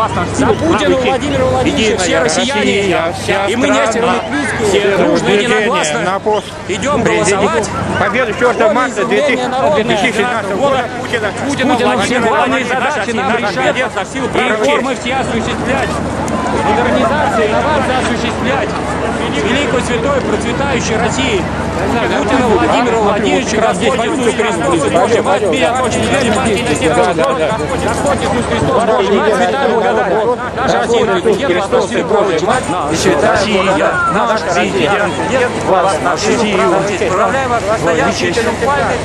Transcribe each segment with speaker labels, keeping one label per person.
Speaker 1: За Путину Владимира Владимировича все россияне, и мы Нестеров Литвицкий, дружно и единогласно идем голосовать.
Speaker 2: Победу 4 марта 2017 года
Speaker 1: Путина все главные задачи нам решать, реформы все осуществлять, модернизацию, инновации осуществлять. Великой, святой, процветающей России. Путина Владимира Владимировича, Господь Иисус Христос, Божья Мать, мир, отче, небесный, Матери, Нестерова, Господь Иисус Христос, Божья Мать, святая благодать. Наша Россия, наш президент, вас Россия, Божья Мать, Россия, наш президент, вас, нашу силу. Поздравляем вас с настоящей триумфальной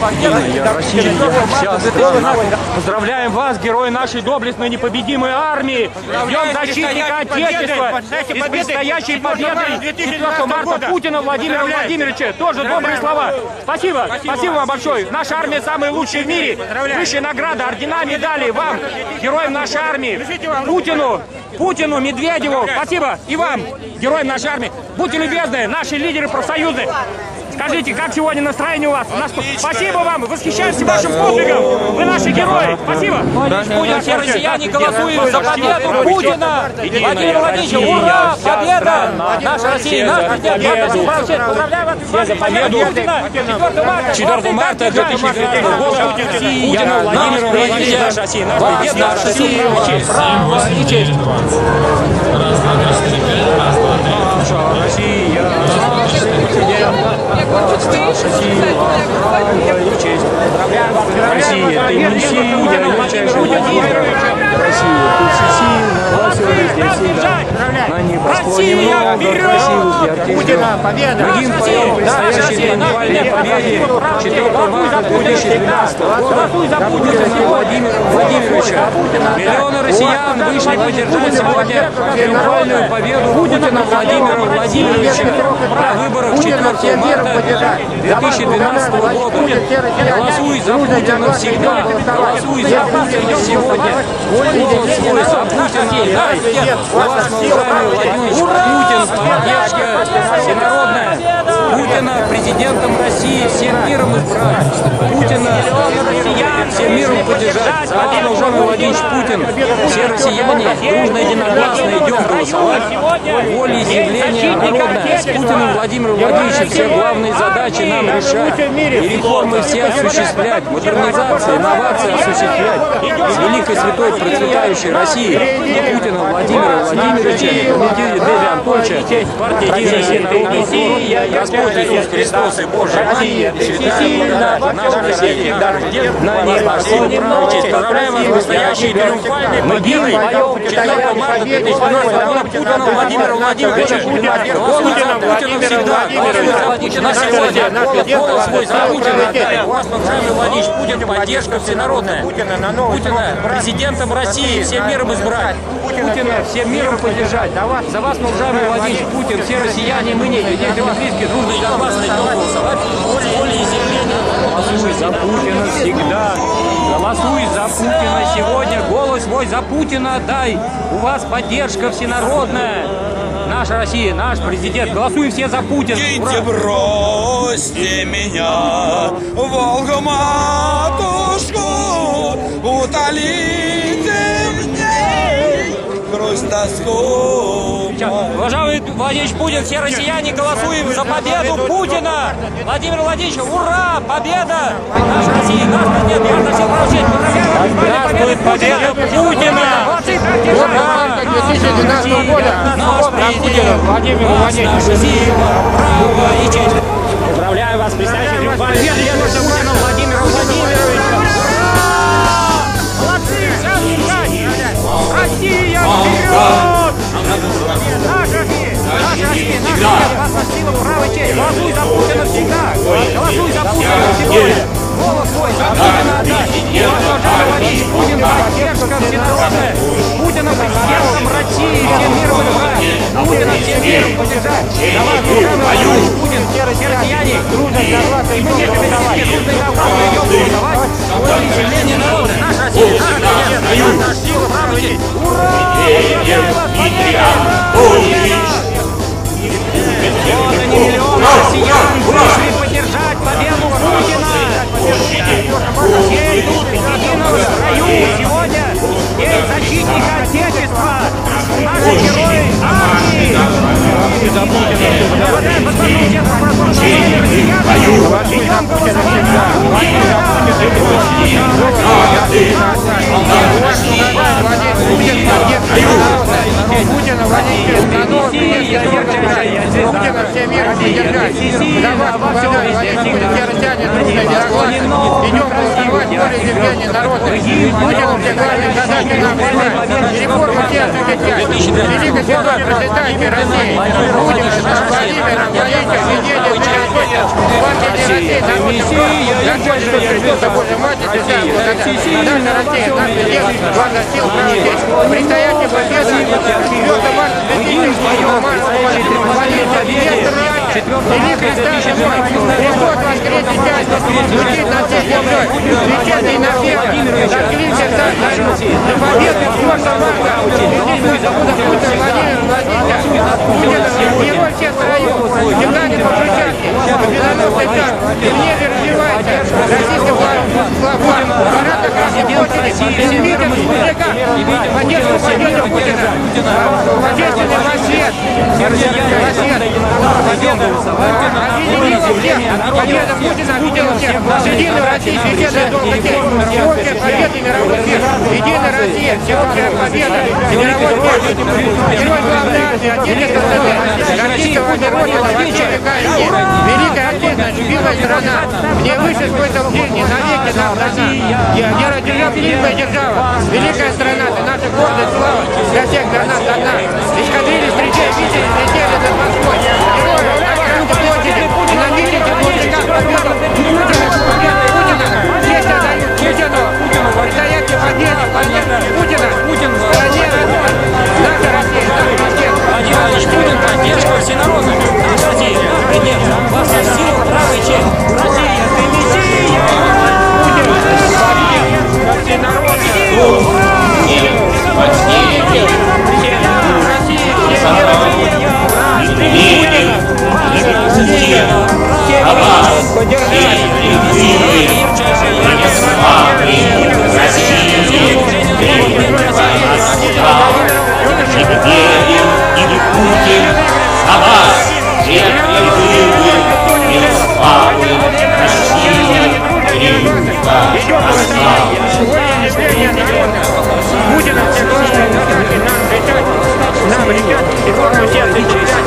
Speaker 1: победой. Поздравляем вас, герои нашей доблестной непобедимой армии. Ждем защитника Отечества и с предстоящей победой 4 марта Путина Владимира Владимировича. Тоже добрые слова. Спасибо. Спасибо вам большое. Наша армия самая лучшая в мире. Высшая награда, ордена, медали вам, героям нашей армии. Путину, Медведеву. Спасибо. И вам, героям нашей армии. Будьте любезны, наши лидеры профсоюзы. Скажите, как сегодня настроение у вас? Спасибо вам, восхищаемся вашим подвигом. Вы наши герои. Спасибо. Путин, все россияне голосуем за победу Путина. Владимир Владимирович, ура! Победа! Наша Россия, наш президент. Поздравляю вас с победой Путина. 4 марта 2019 года Путина Владимира Владимировича. Наша Россия, наш президент, наша Россия. Право и честь. Наша Россия, наш президент. Наша сила, и честь. Россия, ты не сила, величайший Владимирович. Россия, ты всесильна, во всем вознесена. На небосклоне много красивых ярких
Speaker 2: Путина, победа!
Speaker 1: Другим поем предстоящей триумфальной победе 4 марта 2012 года Путина Владимира Владимировича. Миллионы россиян вышли поддержать сегодня триумфальную победу Путина Владимира Владимировича на выборах 4 марта 2012 года. Голосуй за Путина всегда, голосуй за Путина сегодня. Голос свой за Путина дай. У вас, уважаемый Владимирович, Путин, поддержка всенародная. Путина президентом России всем миром избрать. Путина всем миром поддержать. За вас, уважаемый Владимирович Путин, все россияне дружно и единогласно идем голосовать. Волеизъявление народное. С Путиным Владимиром Владимировичем все главные задачи нам решать. И реформы все осуществлять. Модернизация, инновации осуществлять. С великой, святой, процветающей России и Путина Владимира Владимировича, Дмитрия Анатольевича, партия «Единая Россия, Народный фронт», Господь Иисус Христос и Божья Мать, святая благодать, наша Россия, на небосклоне право честь. Поздравляем вас с настоящей триумфальной победой 4 марта 2012 года Путина Владимира Владимировича. Путина Владимира всегда, Путина сегодня, голос свой за Путина. У вас, уважаемый Владимирович Путин, поддержка всенародная. Путина президентом России всем миром избрать. Путина всем миром поддержать. За вас, уважаемый Владимир Путин, все россияне, мы не близкие, дружно и единогласно идем голосовать. Волеизъявление. Голосуй за Путина всегда. Голосуй за Путина сегодня. Голос свой за Путина дай. У вас поддержка всенародная. Наша Россия, наш президент. Голосуем все за Путина.
Speaker 3: Идите, бросьте меня, Волгу матушку, утолите мне грусть, тоску.
Speaker 1: Уважаемый Владимир Путин, все россияне голосуем за победу Путина. Владимир Владимирович, ура! Победа! Наша Россия, наш президент, я за всех правочесть. Поздравляю! Победа Путина! Ура!
Speaker 2: 2012 года
Speaker 1: Наш президент,
Speaker 2: Владимир Владимирович.
Speaker 1: наша сила, право и честь. Поздравляю вас с предстоящей триумфальной победой Путина Владимира Владимировича. Молодцы! Россия вперед! Наша Россия, наша сила, право и честь. Голосуй за Путина всегда. Голосуй за Путина сегодня. Голос свой за Путина отдать. Уважаемый Путин, поддержка всенародная. Путина президентом России всем миром избрать. Путина всем миром поддержать. За вас, уважаемый Путин, все россияне, дружно и согласно идем голосовать. Дружно и согласно идем голосовать. Волеизъявление народа. Наша Россия, наша сила, право и честь. Ура! Вот они, миллионы россиян вышли поддержать победу Путина. Все идут в едином строю сегодня. День защитника Отечества.
Speaker 2: принятия мира поддержать. За вас благодарю, Владимир, все россияне дружно и согласны. Идем голосовать в волеизъявления народных. Путину все главные задачи нам решать. Реформы все осуществлять. Великой святой процветайте России. Путин, Владимир, Владимир, Единый, Миросветин, партия России, народный фронт, Господь Иисус Христос, Божья Матерь, Святая Благодать. Наша Россия, наш президент, благо сил, права честь. Предстоящая победа 4 марта 2007 марта. Великий Стар Божий, Христос воскресе часто, звучит на всей землей, священный на всех, заклинься Царь Наш, до победы 4 марта, здесь забудов Путин, Владимир, Путин, герой всех строев, Геннадий Побручанский, победоносный царь, и в небе развивается российская флаг, парад на Красной площади, измитер мужика, одесскую победу Путина, отечественный рассвет, победа Путина объединила всех. Единая Россия, священная долг людей. Всеобщая победа и мировой мир. Единая Россия, всеобщая победа и мировой мир. Герой главной армии, отечественный СССР. Российского народа во все века и век. Великая Отечественная, любимая страна. В ней выше смысл жизни, навеки нам дана. Неразделимая держава. Великая страна, ты наша гордость, слава. Для всех для нас одна. Эскадрильи встречай, видели, летели над Москвой. Герои на Красной площади и на митинге мужиках победу Путина. Честь отдают Путину. Предстоящей победы Путина. В стране наша Россия, наша Россия.
Speaker 1: Владимир Владимирович Путин, поддержка всенародная. Наша Россия, президент, во всех силах, права и честь. Россия, ты Мессия!
Speaker 2: Путина все главные задачи нам решать, нам решать, и форму все осуществлять,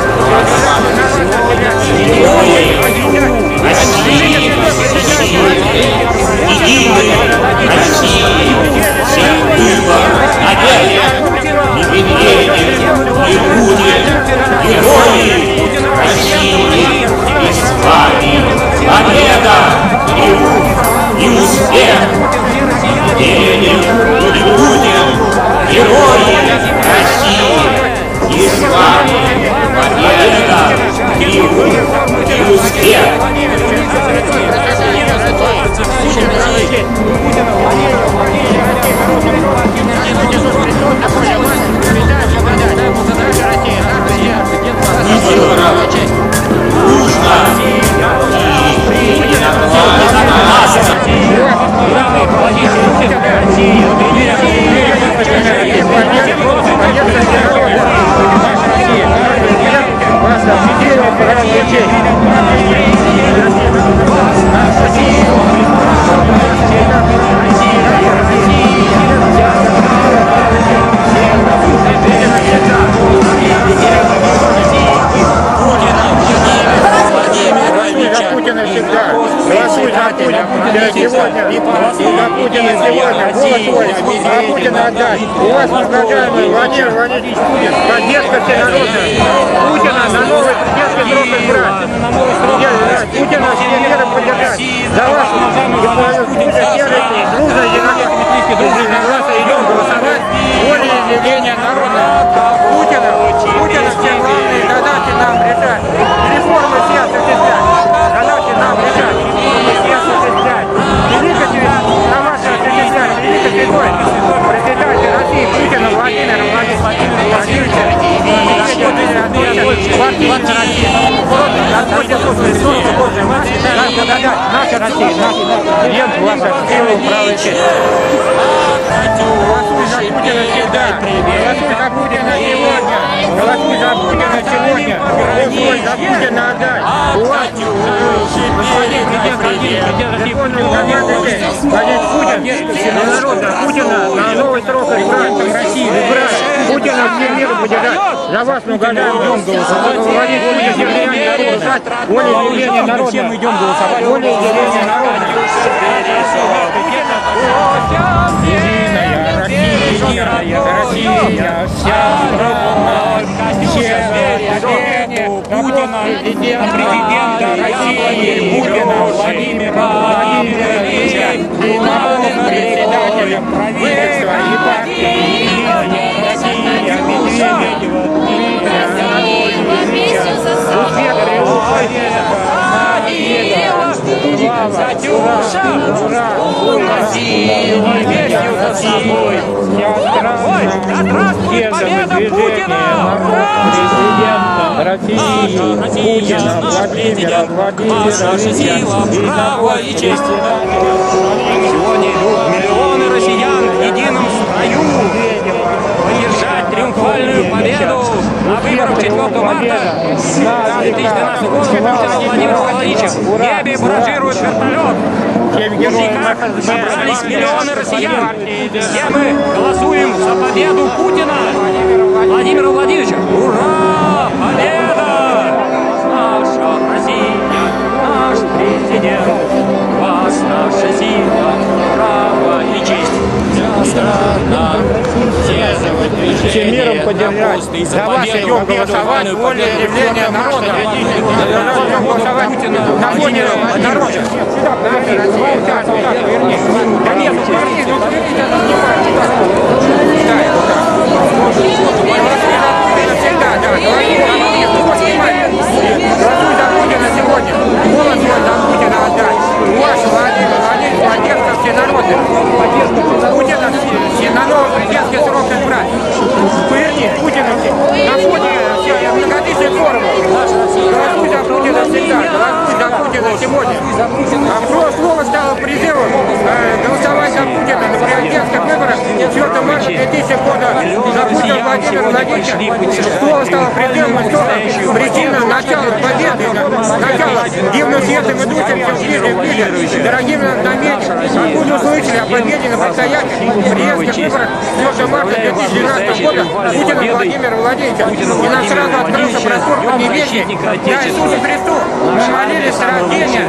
Speaker 4: победа и успех. Ленин и Путин, герои России, и с вами победа и успех. Путина отдать. У вас, возлагаемый Владимир Владимирович Путин, поддержка всенародная. Путина на новый президентский срок избрать. Путина все меры поддержать. За вас, Путин, серый, дружно, единогласно идем голосовать. Волеизъявления народа. Путина все главные задачи нам решать. Реформы все осуществлять. Задачи нам решать. Все осуществлять. Великая Тамаша осуществлять. Великой святой. Председатель России Путина Владимир Владимирович. Партия России. Господь Иисус Христос, Божья Матерь, наша Россия, наш президент, ваша сила, право и честь. Голосуй за Путина всегда. Голосуй за Путина сегодня. Голосуй за Путина сегодня. Голосуй за Путина отдай. У вас господин президент России, Владимир Путин, народа Путина на новый срок избрать в России. Путина все миру поддержать. За вас мы угоняем, идем голосовать. Волеизъявление народа.
Speaker 1: Все мы идем голосовать.
Speaker 4: Волеизъявление народа. Россия, вся
Speaker 1: Путина, президента России, Путина Владимира Владимировича, главным председателем правительства и партии Россия, Катюша, Россию вместе за собой. Ой, да здравствует победа Путина!
Speaker 4: России, Путина, Владимира Владимировича,
Speaker 1: наша сила, право и честь. Сегодня идут миллионы россиян в едином строю одержать триумфальную победу на выборах 4 марта 2012 года Путина Владимира Владимировича. В небе баражирует вертолет. Собрались миллионы россиян. Все мы голосуем за победу Путина Владимира Владимировича. Ура! Победа! Наша Россия, наш президент, вас наша сила, право и честь. Вся страна, все
Speaker 4: миром поддержать. За вас идем голосовать, волеизъявление народа. Идем голосовать на фоне народа. Голосуй за Путина сегодня. Голос свой за Путина отдать. Ваш Владимир Владимирович, поддержка всенародная. Путина на новый президентский срок избрать. Поверни Путина на фоне многотысячных форумов. Голосуй за Путина всегда. Голосуй за Путина сегодня. Слово стало призывом голосовать за Путина на президентских выборах 4 марта 2000 года. За Путина Владимира Владимировича. Слово стало призывом, что причина начала победы, начала дивным светом идущим все ближе. Дорогие намерения, откуда услышали о победе на предстоящих президентских выборах 4 марта 2012 года Путина Владимира Владимировича. И нам сразу открылся простор поднебесья. Да, Иисусу Христу мы молились с рождения,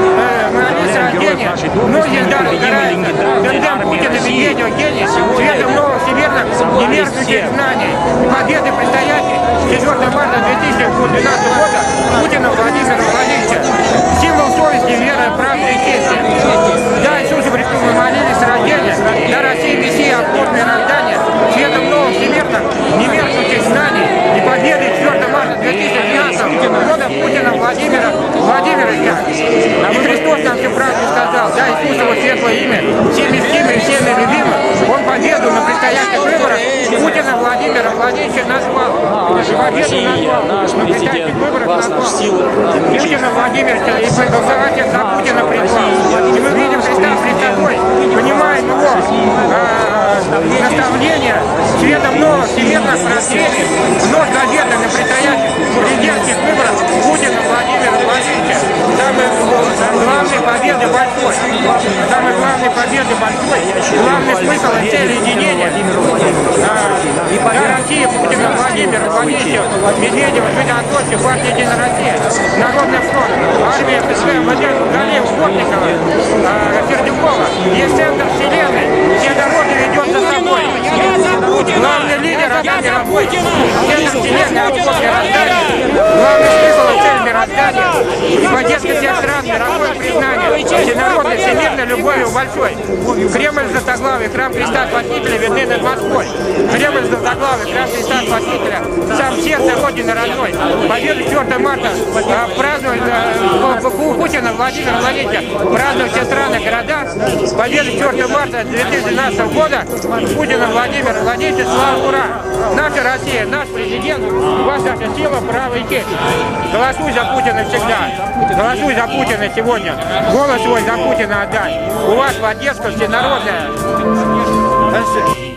Speaker 4: многие сгорают, тендем Путина, Медведева, гений, светом новых всемирных немеркнущих знаний. Победы предстоящей 4 марта 2012 года Путина Владимира Владимировича. Символ совести, веры, правды и чести. Да, Иисусу Христу мы молились с рождения, да, Россия, Мессия, обход мироздания, светом новых всемирных немеркнущих знаний и победы 4 марта 2012 года Путина Владимира Владимировича. И Христос нам все правду сказал, да, Иисусово светлое имя, всеми любимым, всеми любимым, Он победу на предстоящих выборах Путина Владимира Владимировича назвал. Победу назвал, на предстоящих выборах назвал. Путина Владимировича и проголосовать за Путина призвал. И мы видим Христа пред собой, понимаем Его наставления, светом новых всемирных просветий, вновь газеты на предстоящих президентских выборах Путина Владимира Владимировича. Самой главной победы большой. Самой главной победы большой. Главный смысл и цель единения. Да, Россия, Путина Владимира Владимировича, Медведева, Дмитрия Анатольевича, партия Единая Россия, Народный фронт, армия ФСБ, Владимир Галеев, Бортникова, Сердюкова, есть центр вселенной, все дороги ведет за собой. Главный лидер Адам Мировой, центр вселенной, обход мироздания. Главный смысл и цель мироздания и поддержка всех стран, мировое признание, всенародной, всемирной любовью большой. Кремль златоглавый, храм Христа Спасителя видны над Москвой. Кремль златоглавый, храм Христа Спасителя, сам сердце Родины родной. Победу 4 марта празднуют Путина Владимира Владимировича, празднуют все страны, города. Победу 4 марта 2012 года Путина Владимира Владимировича, слава, ура! Наша Россия, наш президент, ваша сила, право и честь. Голосуй за Путина всегда. Голосуй за Путина сегодня. Голос свой за Путина отдай. У вас поддержка всенародная.